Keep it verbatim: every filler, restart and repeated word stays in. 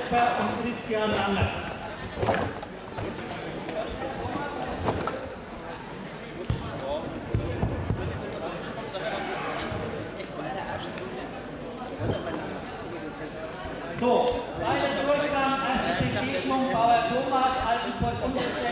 Esper und Christian Lange. So, zweiter Durchgang, erste Begegnung, Bauer Thomas, Altenburg und